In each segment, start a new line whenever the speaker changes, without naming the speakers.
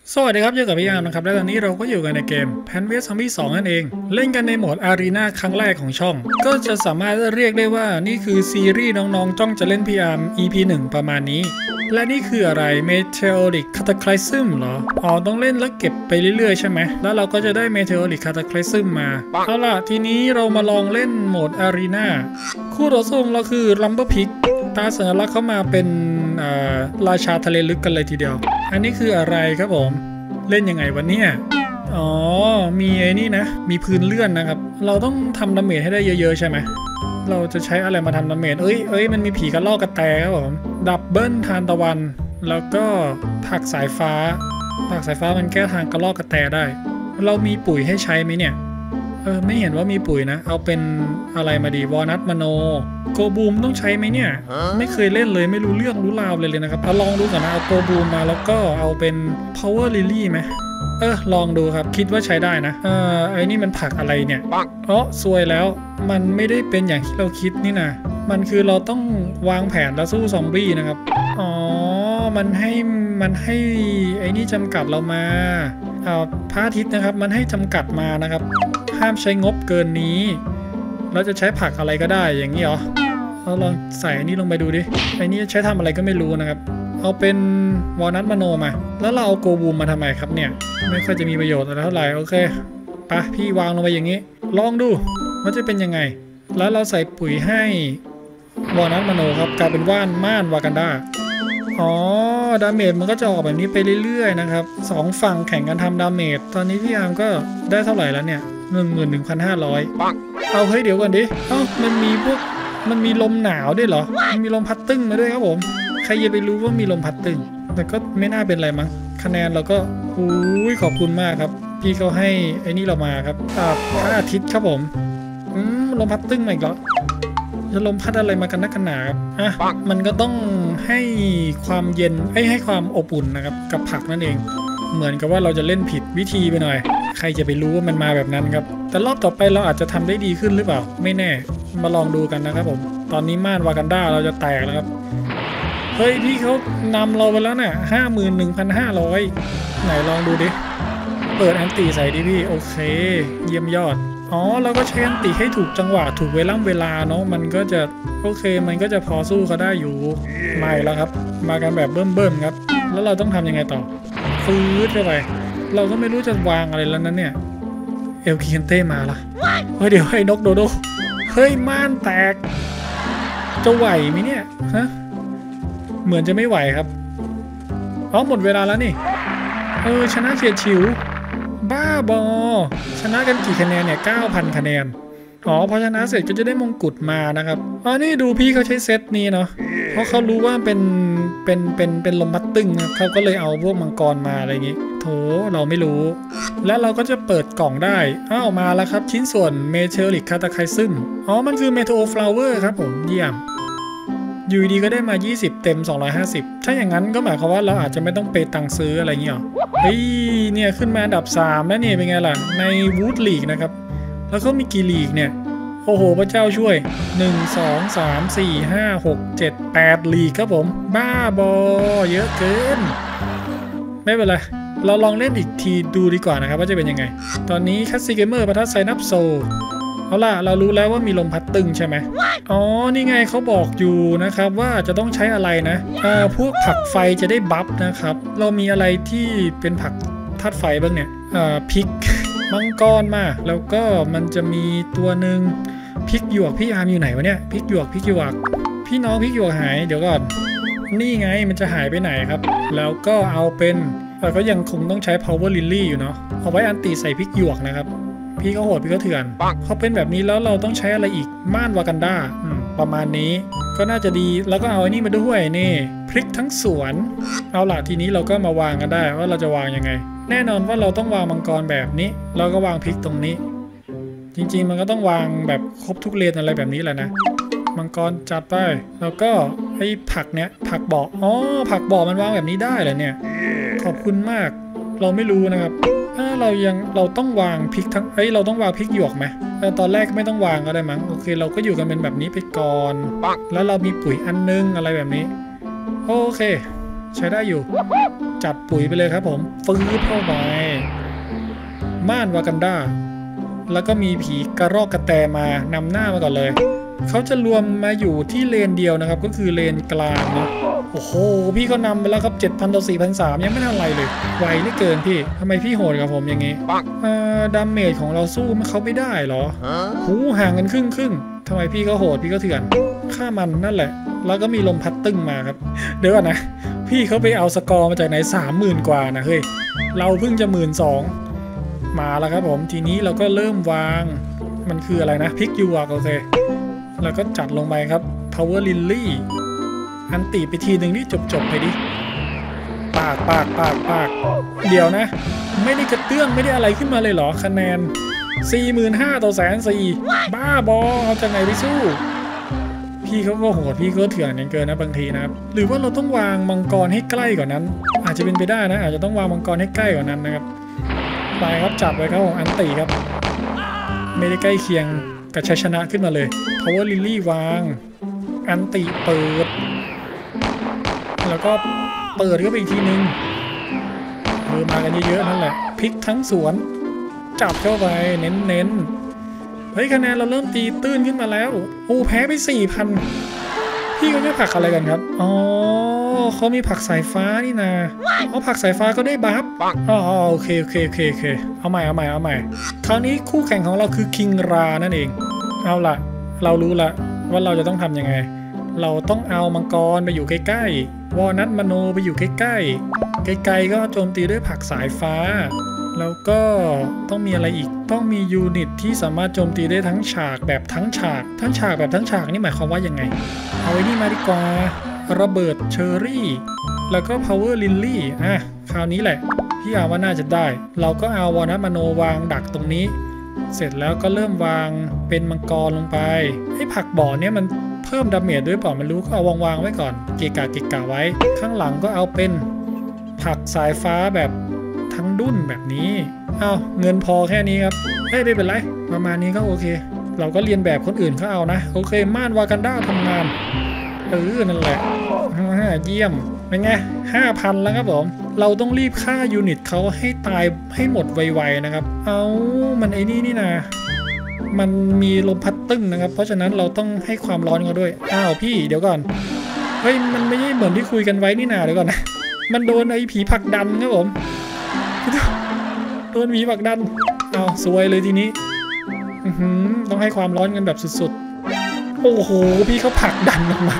สวัสดีครับอยู่กับพี่อาร์มนะครับและตอนนี้เราก็อยู่กันในเกม Plants vs Zombies 2นั่นเองเล่นกันในโหมด Arena ครั้งแรกของช่องก็จะสามารถเรียกได้ว่านี่คือซีรีส์น้องๆจ้องจะเล่นพี่อาร์ม EP 1ประมาณนี้และนี่คืออะไร Meteoric Cataclysm เหรอต้องเล่นแล้วเก็บไปเรื่อยๆใช่ไหมแล้วเราก็จะได้ Meteoric Cataclysm มาเอาล่ะทีนี้เรามาลองเล่นโหมด Arena คู่ต่อสู้ของเราคือ Lumber Pig ตาสัญลักษณ์เข้ามาเป็นราชาทะเลลึกกันเลยทีเดียวอันนี้คืออะไรครับผมเล่นยังไงวันนี้มีไอ้นี่นะมีพื้นเลื่อนนะครับเราต้องทำดาเมจให้ได้เยอะๆใช่ไหมเราจะใช้อะไรมาทำดาเมจมันมีผีกระรอกกระแตครับผมดับเบิลทานตะวันแล้วก็ผักสายฟ้ามันแก้ทางกระรอกกระแตได้เรามีปุ๋ยให้ใช้ไหมเนี่ยไม่เห็นว่ามีปุ๋ยนะเอาเป็นอะไรมาดีวอลนัทมโนโกบูมต้องใช้ไหมเนี่ยไม่เคยเล่นเลยไม่รู้เรื่องรู้ราวเลยนะครับลองดูก่อนนะเอาโกบูมมาแล้วก็เอาเป็น power lily ไหมลองดูครับคิดว่าใช้ได้นะไอ้นี่มันผักอะไรเนี่ยซวยแล้วมันไม่ได้เป็นอย่างที่เราคิดนี่นะมันคือเราต้องวางแผนแล้วสู้ซอมบี้นะครับมันให้ไอ้นี่จำกัดเรามาพระอาทิตย์นะครับมันให้จำกัดมานะครับห้ามใช้งบเกินนี้เราจะใช้ผักอะไรก็ได้อย่างนี้เหรอเราลองใส่อันนี้ลงไปดูดิไอ้นี่ใช้ทำอะไรก็ไม่รู้นะครับเอาเป็นวอลนัทมโนมาแล้วเราเอาโกบูมมาทำไมครับเนี่ยไม่ค่อยจะมีประโยชน์อะไรเท่าไหร่โอเคไปพี่วางลงไปอย่างนี้ลองดูมันจะเป็นยังไงแล้วเราใส่ปุ๋ยให้วอลนัทมโนครับกลายเป็นม่านวากันดาดาเมจมันก็จะออกแบบนี้ไปเรื่อยๆนะครับ2ฝั่งแข่งกันทำดาเมจตอนนี้พี่อาร์มก็ได้เท่าไหร่แล้วเนี่ย11,500เอาเฮ้ยเดี๋ยวก่อนดิมันมีลมหนาวด้วยเหรอมันมีลมพัดตึ้งมาด้วยครับผมใครจะไปรู้ว่ามีลมพัดตึ้งแต่ก็ไม่น่าเป็นไรมั้งคะแนนเราก็ขอบคุณมากครับพี่เขาให้ไอ้นี่เรามาครับพระอาทิตย์ครับผมลมพัดตึ้งมาอีกแล้วจะลมพัดอะไรมากันนักกันหนาครับมันก็ต้องให้ความเย็นให้ความอบอุ่นนะครับกับผักนั่นเองเหมือนกับว่าเราจะเล่นผิดวิธีไปหน่อยใครจะไปรู้ว่ามันมาแบบนั้นครับแต่รอบต่อไปเราอาจจะทำได้ดีขึ้นหรือเปล่าไม่แน่มาลองดูกันนะครับผมตอนนี้ม่านวากันดาเราจะแตกแล้วครับเฮ้ยพี่เขานำเราไปแล้วเนี่ย51,500ไหนลองดูดิเปิดแอนตี้ใส่ดิพี่โอเคเยี่ยมยอดเราก็ใช้แอนตี้ให้ถูกจังหวะถูกเวลาเนาะมันก็จะโอเคมันก็จะพอสู้เขาได้อยู่ไม่แล้วครับมากันแบบเบิ่มครับแล้วเราต้องทำยังไงต่อฟื้นไปเราก็ไม่รู้จะวางอะไรแล้วนั้นเนี่ยเอลคิเคนเต้มาละเดี๋ยวให้นกโดโดเฮ้ยม่านแตกจะไหวไหมเนี่ยฮะเหมือนจะไม่ไหวครับหมดเวลาแล้วนี่ชนะเฉียดฉิวบ้าบอชนะกันกี่คะแนนเนี่ย 9,000 คะแนนพอชนะเสร็จก็จะได้มงกุฎมานะครับนี่ดูพี่เขาใช้เซตนี้เนาะเพราะเขารู้ว่าเป็นลมพัดตึ้งนะเขาก็เลยเอาพวกมังกรมาอะไรอย่างงี้โถเราไม่รู้แล้วเราก็จะเปิดกล่องได้มาแล้วครับชิ้นส่วน Meteoric Cataclysm มันคือ Meteor Flower ครับผมเยี่ยมอยู่ดีก็ได้มา20เต็ม250ถ้าอย่างนั้นก็หมายความว่าเราอาจจะไม่ต้องเปตังซื้ออะไรเงี้ยเนี่ยขึ้นมาอันดับ3แล้วนี่เป็นไงล่ะใน Wood League นะครับแล้วก็มีกี่ลีกเนี่ยโอ้โหพระเจ้าช่วย1 2 3 4 5 6 7 8ลีกครับผมบ้าบอเยอะเกินไม่เป็นไรเราลองเล่นอีกทีดูดีกว่านะครับว่าจะเป็นยังไงตอนนี้คัสซีเกมเมอร์ปะทะไซนับโซเอาล่ะเรารู้แล้วว่ามีลมพัดตึงใช่ไหมนี่ไงเขาบอกอยู่นะครับว่าจะต้องใช้อะไรนะพวกผักไฟจะได้บัฟนะครับเรามีอะไรที่เป็นผักธาตุไฟบ้างเนี่ยพริกมังกรมาแล้วก็มันจะมีตัวหนึ่งพริกหยวกพี่อาร์มอยู่ไหนวะเนี่ยพริกหยวกพี่น้องพริกหยวกหายเดี๋ยวก่อนนี่ไงมันจะหายไปไหนครับแล้วก็เอาเป็นก็ยังคงต้องใช้ power lily อยู่เนาะเอาไว้อันตีใส่พริกหยวกนะครับพี่ก็โหดพี่ก็เถื่อนเขาเป็นแบบนี้แล้วเราต้องใช้อะไรอีกม่านวากันดาประมาณนี้ก็น่าจะดีแล้วก็เอาไอ้นี่มาด้วยนี่พริกทั้งสวนเอาล่ะทีนี้เราก็มาวางกันได้ว่าเราจะวางยังไงแน่นอนว่าเราต้องวางมังกรแบบนี้เราก็วางพริกตรงนี้จริงๆมันก็ต้องวางแบบครบทุกเลนอะไรแบบนี้แหละนะมังกรจัดไปแล้วก็ไอ้ผักเนี้ยผักบ่อผักบ่อมันวางแบบนี้ได้เหรอเนี่ยขอบคุณมากเราไม่รู้นะครับเราต้องวางพริกทั้งเราต้องวางพริกหยวกไหมตอนแรกไม่ต้องวางก็ได้มั้งโอเคเราก็อยู่กันเป็นแบบนี้ไปก่อนแล้วเรามีปุ๋ยอันนึงอะไรแบบนี้โอเคใช้ได้อยู่จัดปุ๋ยไปเลยครับผมฟื้นเข้าไปม่านวากันดาแล้วก็มีผีกระรอกกระแตมานำหน้ามาก่อนเลยเขาจะรวมมาอยู่ที่เลนเดียวนะครับก็คือเลนกลางนะโอ้โหพี่ก็นำไปแล้วครับ 7,000 ต่อ 4,300 ยังไม่ทันไรเลยไวเหลือเกินพี่ทำไมพี่โหดกับผมอย่างงี้ดาเมจของเราสู้เขาไม่ได้เหรอหูห่างกันครึ่งทำไมพี่ก็โหดพี่ก็เถื่อนฆ่ามันนั่นแหละแล้วก็มีลมพัดตึ้งมาครับเดี๋ยวก่อนนะพี่เขาไปเอาสกอร์มาจากไหน 30,000 กว่านะเฮ้ยเราเพิ่งจะ 12,000 มาแล้วครับผมทีนี้เราก็เริ่มวางมันคืออะไรนะพิกยูอ่ะโอเคแล้วก็จัดลงไปครับ Power Lily อันตีไปทีหนึ่งนี่จบไปดิปากเดี๋ยวนะไม่ได้กระเตื้องไม่ได้อะไรขึ้นมาเลยเหรอคะแนน 45,000 ต่อ 140,000 บ้าบอเอาจากไหนไปสู้พี่เขาก็โหดพี่ก็เถื่อนเกินนะบางทีนะครับหรือว่าเราต้องวางมังกรให้ใกล้กว่านั้นอาจจะเป็นไปได้นะอาจจะต้องวางมังกรให้ใกล้กว่านั้นนะครับไปครับจับไว้ครับของอันตีครับไม่ได้ใกล้เคียงกับชัยชนะขึ้นมาเลย Power Lily วางอันติเปิดแล้วก็เปิดก็ไปอีกทีนึงมากันเยอะๆนั่นแหละพลิกทั้งสวนจับเข้าไปเน้นเฮ้ยคะแนนเราเริ่มตีตื้นขึ้นมาแล้วโอ้แพ้ไป 4,000 พี่เขาไม่ผักอะไรกันครับอ๋อเขามีผักสายฟ้านี่นะเอาผักสายฟ้าก็ได้บัฟอ๋อโอเคเอาใหม่คราวนี้คู่แข่งของเราคือคิงรานั่นเองเอาล่ะเรารู้ละว่าเราจะต้องทำยังไงเราต้องเอามังกรไปอยู่ใกล้ๆวอลนัทมโนไปอยู่ใกล้ๆไกลๆก็โจมตีด้วยผักสายฟ้าแล้วก็ต้องมีอะไรอีกต้องมียูนิตที่สามารถโจมตีได้ทั้งฉากแบบทั้งฉากนี่หมายความว่ายังไงเอาไว้นี่มาดีกว่าระเบิดเชอรี่แล้วก็ Power Lily คราวนี้แหละพี่เอาว่าน่าจะได้เราก็เอาวอลนัทมโนวางดักตรงนี้เสร็จแล้วก็เริ่มวางเป็นมังกรลงไปให้ผักบ่อเนี่ยมันเพิ่มดาเมจด้วยเปล่าไม่รู้ก็เอาวางไว้ก่อนเกะกะไว้ข้างหลังก็เอาเป็นผักสายฟ้าแบบทั้งดุ้นแบบนี้เงินพอแค่นี้ครับไม่เป็นไรประมาณนี้ก็โอเคเราก็เรียนแบบคนอื่นเขาเอานะโอเคม่านวากันดาทำงานนั่นแหละเยี่ยมเป็นไง 5,000 แล้วครับผมเราต้องรีบฆ่ายูนิตเขาให้ตายให้หมดไวๆนะครับมันไอ้นี่นะมันมีลมพัดตึ้งนะครับเพราะฉะนั้นเราต้องให้ความร้อนเขาด้วยพี่เดี๋ยวก่อนเฮ้ยมันไม่ใช่เหมือนที่คุยกันไว้นี่นาเดี๋ยวก่อนนะมันโดนไอ้ผีผลักดันครับผมโดนผีผลักดันซวยเลยทีนี้ต้องให้ความร้อนกันแบบสุดๆโอ้โหพี่เขาผลักดันออกมา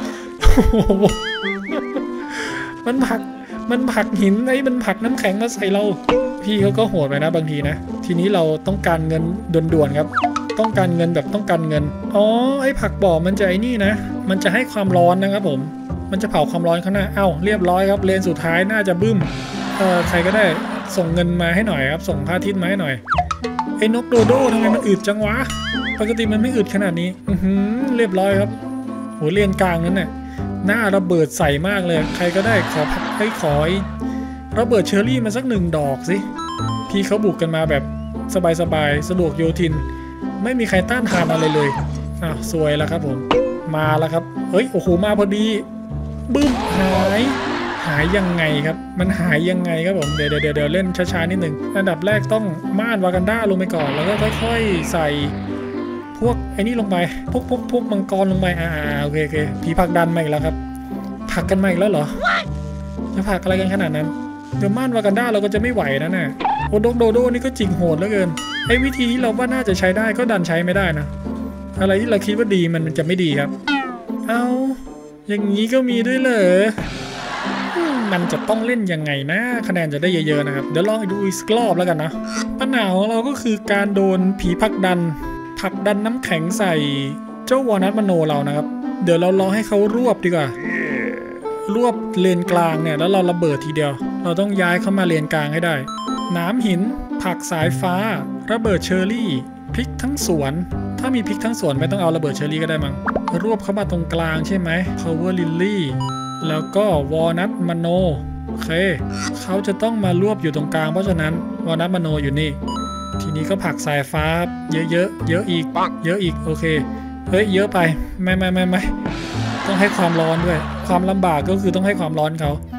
มันผลักหินมันผลักน้ำแข็งมาใส่เราพี่เขาก็โหดไปนะบางทีนะทีนี้เราต้องการเงินด่วนๆครับต้องการเงินแบบต้องการเงินไอ้ผักบ่อมันจะนี่นะมันจะให้ความร้อนนะครับผมมันจะเผาความร้อนข้างหน้าเรียบร้อยครับเลนสุดท้ายน่าจะบึ้มใครก็ได้ส่งเงินมาให้หน่อยครับส่งพระอาทิตย์มาให้หน่อยไอ้นกโดโด้ทำไมมันอึดจังวะปกติมันไม่อึดขนาดนี้เรียบร้อยครับโหเลนกลางนั้นน่ะหน้าระเบิดใส่มากเลยใครก็ได้ขอระเบิดเชอร์รี่มาสัก1 ดอกสิพี่เขาบุกกันมาแบบสบายสะดวกโยทินไม่มีใครต้านทานอะไรเลยสวยแล้วครับผมมาแล้วครับโอ้โหมาพอดีบึ้มหายยังไงครับมันหายยังไงครับผมเดี๋ยวเล่นช้าๆนิดนึงอันดับแรกต้องม่านวากันดาลงไปก่อนแล้วก็ค่อยๆใส่พวกไอ้นี่ลงไปพวกมังกรลงไปโอเคผีผลักดันมาอีกแล้วครับผลักกันมาอีกแล้วเหรอจะผลักอะไรกันขนาดนั้นเดี๋ยวม่านวากันดาเราก็จะไม่ไหวนะน่ะโอโดโดนี่ก็จริงโหดเหลือเกินไอ้วิธีที่เราว่าน่าจะใช้ได้ก็ดันใช้ไม่ได้นะอะไรที่เราคิดว่าดีมันจะไม่ดีครับอย่างนี้ก็มีด้วยเหรอมันจะต้องเล่นยังไงนะคะแนนจะได้เยอะๆนะครับเดี๋ยวลองดูอีกรอบแล้วกันนะปัญหาของเราก็คือการโดนผีผลักดันน้ำแข็งใส่เจ้าวอลนัทมโนเรานะครับเดี๋ยวเราลองให้เขารวบดีกว่ารวบเลนกลางเนี่ยแล้วเราระเบิดทีเดียวเราต้องย้ายเข้ามาเลนกลางให้ได้น้ำหินผักสายฟ้าระเบิดเชอร์รี่พริกทั้งสวนถ้ามีพริกทั้งสวนไม่ต้องเอาระเบิดเชอร์รี่ก็ได้มั้งรวบเข้ามาตรงกลางใช่ไหม Power Lily แล้วก็วอลนัทมโนโอเคเขาจะต้องมารวบอยู่ตรงกลางเพราะฉะนั้นวอลนัทมโนอยู่นี่ทีนี้ก็ผักสายฟ้าเยอะอีกโอเคเยอะไปไม่ต้องให้ความร้อนด้วยความลำบากก็คือต้องให้ความร้อนเขา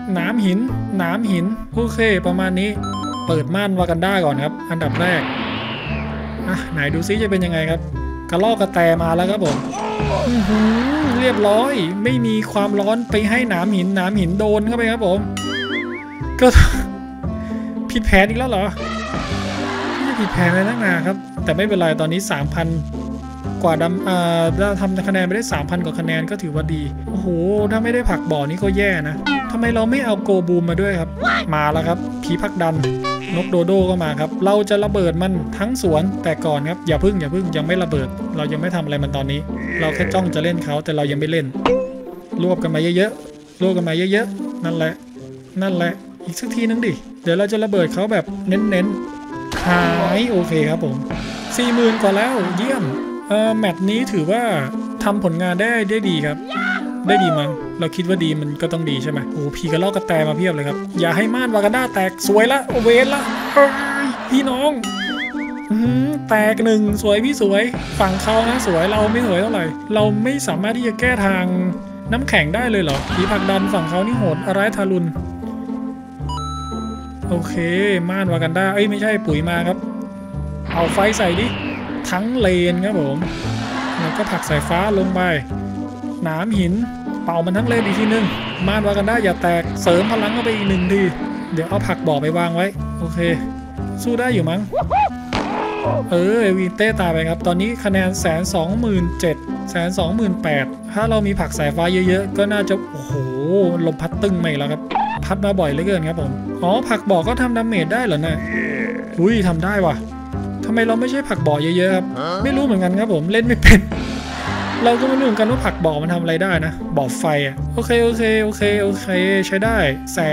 หนามหินโอเคประมาณนี้เปิดม่านวากันด้าก่อนครับอันดับแรกไหนดูซิจะเป็นยังไงครับกระลอกกระแตมาแล้วครับผมเรียบร้อยไม่มีความร้อนไปให้หนามหินโดนเข้าไปครับผมก็ผิดแผนอีกแล้วเหรอไม่ผิดแผนเลยนักหนาครับแต่ไม่เป็นไรตอนนี้ 3,000 กว่าเราทำคะแนนไปได้ 3,000 กว่าคะแนนก็ถือว่าดีโอ้โหถ้าไม่ได้ผักบ่อนี้ก็แย่นะทำไมเราไม่เอาโกบูมมาด้วยครับมาแล้วครับผีพักดันนกโดโดก็มาครับเราจะระเบิดมันทั้งสวนแต่ก่อนครับอย่าพึ่งยังไม่ระเบิดเรายังไม่ทำอะไรมันตอนนี้เราแค่จ้องจะเล่นเขาแต่เรายังไม่เล่นรวบกันมาเยอะๆนั่นแหละอีกสักทีนึงดิเดี๋ยวเราจะระเบิดเขาแบบเน้นหายโอเคครับผม 40,000 กว่าแล้วเยี่ยมแมตช์นี้ถือว่าทำผลงานได้ดีครับได้ดีมั้งเราคิดว่าดีมันก็ต้องดีใช่ไหมโอ้พีกระลอกกระแตมาเพียบเลยครับอย่าให้ม่านวากันด้าแตกสวยละเวทละพี่น้องแตกหนึ่งสวยพี่สวยฝั่งเขานะสวยเราไม่สวยเท่าไหร่เราไม่สามารถที่จะแก้ทางน้ำแข็งได้เลยเหรอผีผลักดันฝั่งเขานี่โหดร้ายทารุณโอเคม่านวากันด้าไม่ใช่ปุ๋ยมาครับเอาไฟใส่ดิทั้งเลนครับผมแล้วก็ผลักสายฟ้าลงไปหนามหินเป่ามันทั้งเลนอีกทีนึงม่านวากันด้าอย่าแตกเสริมพลังเข้าไปอีก1 ทีเดี๋ยวเอาผักบ่อไปวางไว้โอเคสู้ได้อยู่มั้งวีเต้ตายไปครับตอนนี้คะแนน127,000 128,000ถ้าเรามีผักสายฟ้าเยอะๆก็น่าจะโอ้โหลมพัดตึ้งใหม่แล้วครับพัดมาบ่อยเหลือเกินครับผมผักบ่อก็ทำดาเมจได้เหรอเนี่ยทำได้ว่ะทำไมเราไม่ใช่ผักบ่อเยอะๆครับไม่รู้เหมือนกันครับผมเล่นไม่เป็นเราก็ไม่รู้เหมือนกันว่าผักบ่อมันทำอะไรได้นะบ่อไฟโอเคใช้ได้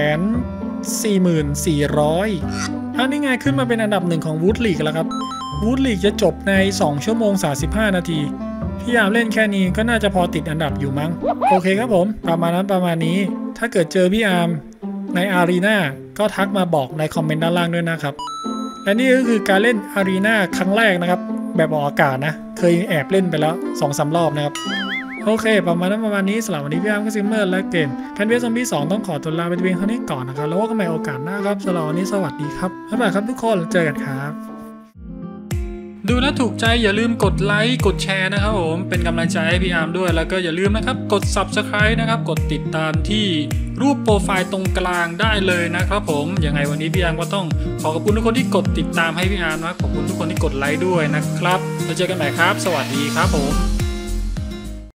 144,400นี่ไงขึ้นมาเป็นอันดับ1ของวูดลีกแล้วครับวูดลีกจะจบใน2 ชั่วโมง 35 นาทีพี่ยามเล่นแค่นี้ก็น่าจะพอติดอันดับอยู่มั้งโอเคครับผมประมาณนี้ถ้าเกิดเจอพี่อาร์มในอารีนาก็ทักมาบอกในคอมเมนต์ด้านล่างด้วยนะครับและนี่ก็คือการเล่นอารีนาครั้งแรกนะครับแบบออกอากาศนะเคยแอบเล่นไปแล้ว 2-3 รอบนะครับโอเคประมาณนี้สำหรับวันนี้พี่อาร์มก็ซิมเมอร์และเกมแพนเวสซอมบี้ 2ต้องขอตัวลาไปเพียงเท่านี้ก่อนนะครับแล้วว่ากันใหม่โอกาสหน้าครับสำหรับวันนี้สวัสดีครับบ๊ายบายครับทุกคนเจอกันครับดูแล้วถูกใจอย่าลืมกดไลค์กดแชร์นะครับผมเป็นกำลังใจให้พี่อาร์มด้วยแล้วก็อย่าลืมนะครับกด Subscribe นะครับกดติดตามที่รูปโปรไฟล์ตรงกลางได้เลยนะครับผมยังไงวันนี้พี่อาร์มก็ต้องขอบคุณทุกคนที่กดติดตามให้พี่อาร์มนะขอบคุณทุกคนที่กดไลค์ด้วยนะครับแล้วเจอกันใหม่ครับสวัสดีครับผม